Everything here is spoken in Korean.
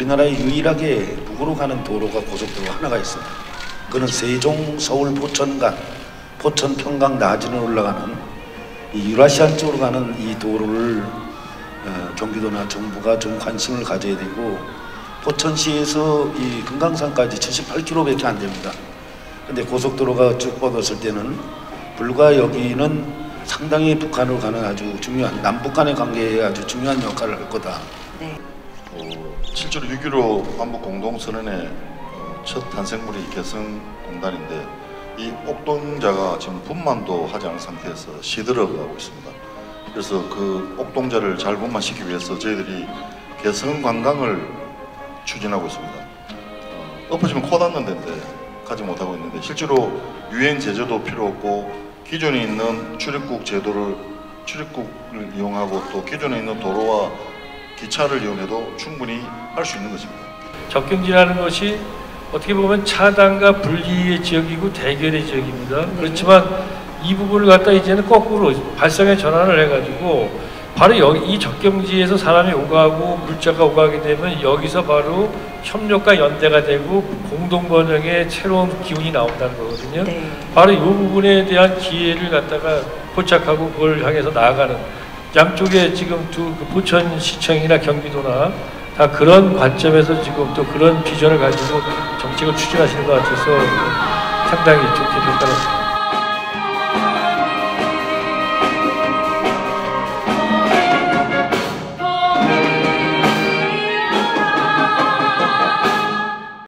우리나라에 유일하게 북으로 가는 도로가 고속도로 하나가 있습니다. 그는 세종, 서울, 포천 간, 포천, 평강, 나진을 올라가는 이 유라시안 쪽으로 가는 이 도로를 경기도나 정부가 좀 관심을 가져야 되고, 포천시에서 이 금강산까지 78km밖에 안 됩니다. 근데 고속도로가 쭉 뻗었을 때는 불과 여기는 상당히 북한으로 가는 아주 중요한, 남북 간의 관계에 아주 중요한 역할을 할 거다. 네. 실제로 6.15 한국 공동선언의 첫 탄생물이 개성공단인데, 이 옥동자가 지금 분만도 하지 않은 상태에서 시들어가고 있습니다. 그래서 그 옥동자를 잘 분만시키기 위해서 저희들이 개성관광을 추진하고 있습니다. 엎어지면 코 닿는 데인데 가지 못하고 있는데, 실제로 유엔 제재도 필요 없고 기존에 있는 출입국을 이용하고 또 기존에 있는 도로와 기차를 이용해도 충분히 할 수 있는 것입니다. 접경지라는 것이 어떻게 보면 차단과 분리의 지역이고 대결의 지역입니다. 그렇지만 이 부분을 갖다 이제는 거꾸로 발상의 전환을 해가지고 바로 여기 이 접경지에서 사람이 오가고 물자가 오가게 되면 여기서 바로 협력과 연대가 되고 공동 번영의 새로운 기운이 나온다는 거거든요. 네. 바로 이 부분에 대한 기회를 갖다가 포착하고 그걸 향해서 나아가는, 양쪽에 지금 두 포천시청이나 경기도나 다 그런 관점에서 지금 또 그런 비전을 가지고 정책을 추진하시는 것 같아서 상당히 좋게 평가합니다.